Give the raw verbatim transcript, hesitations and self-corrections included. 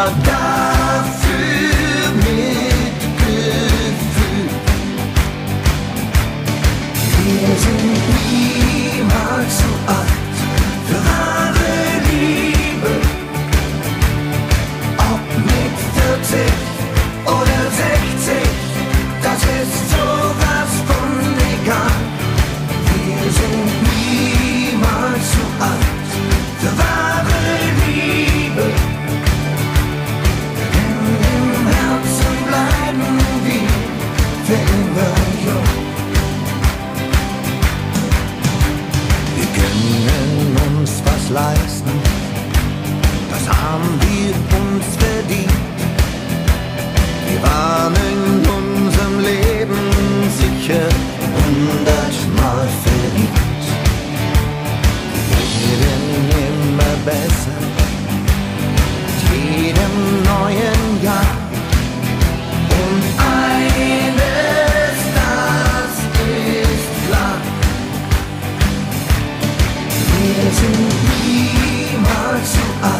aber dafür Mitgefühl. Wir sind niemals zu alt für wahre Liebe, ob mit vierzig oder sechzig, das ist sowas von egal. Wir sind niemals zu alt für wahre Liebe, denn im Herzen bleiben wir für immer jung. Wir können uns was leisten, das haben wir uns verdient. Wir waren in unserem Leben sicher hundertmal verliebt. Wir werden immer besser mit jedem neuen Jahr. Und eines, das ist klar: wir sind niemals zu alt